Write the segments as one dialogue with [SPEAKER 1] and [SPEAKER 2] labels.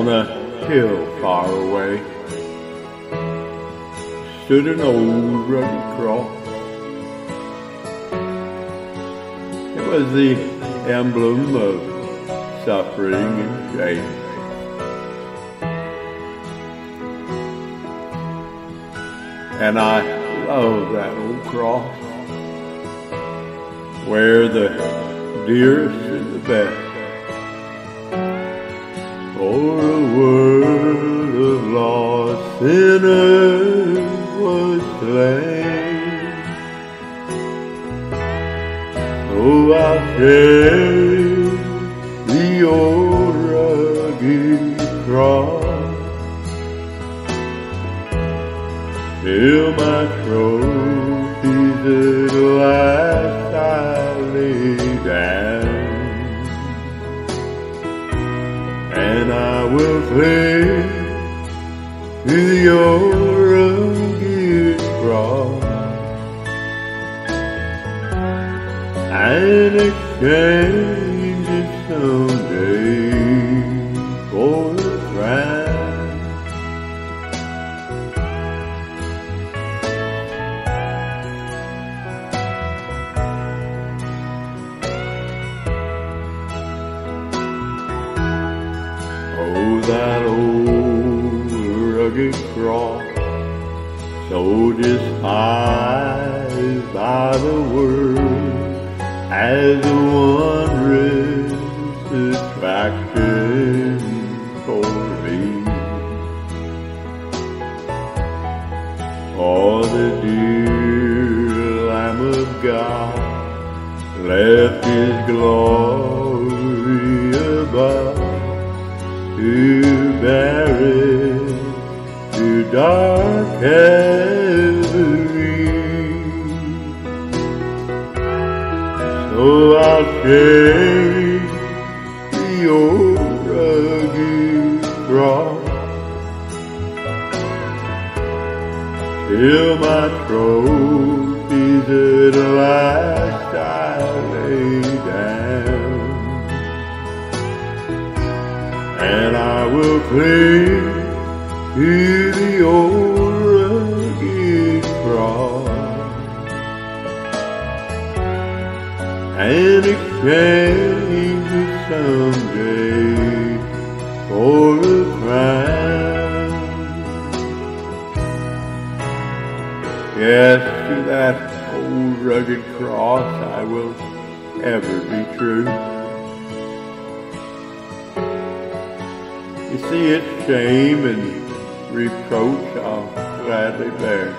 [SPEAKER 1] On a hill far away stood an old rugged cross. It was the emblem of suffering and shame. And I love that old cross, where the dearest and the best for a world of lost sinners was slain. So I'll carry the old rugged cross till my trophies at last I lay down. And I will cling to the old rugged cross and exchange it someday for a crown. Oh, that old rugged cross, so despised by the world as a wondrous attraction for me. For the dear Lamb of God left His glory above to bear it to dark Calvary. So I'll carry the old rugged cross till my trophies at last I lay down. And I will cling to the old rugged cross and exchange it someday for a crown. Yes, to that old rugged cross I will ever be true. You see, its shame and reproach I'll gladly bear.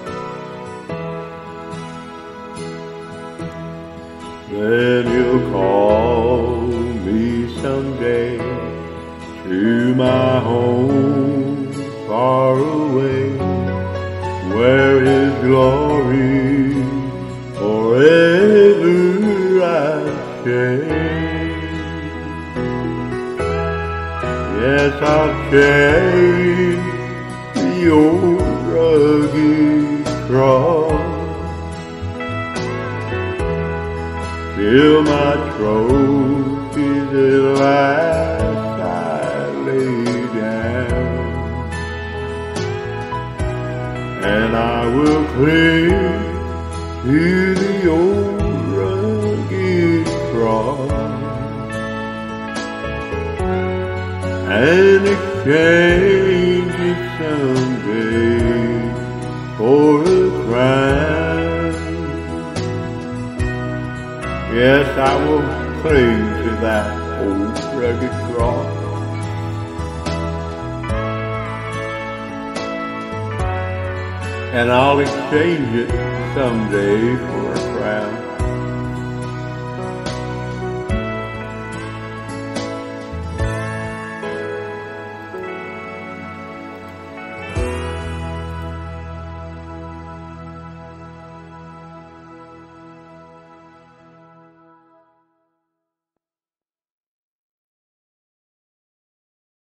[SPEAKER 1] Then He'll call me someday to my home far away, where His glory forever I share. Yes, I'll carry the old rugged cross till my trophies at last I lay down. And I will cling to the old rugged cross and exchange it someday for a crown. Yes, I will cling to that old rugged cross and I'll exchange it someday for a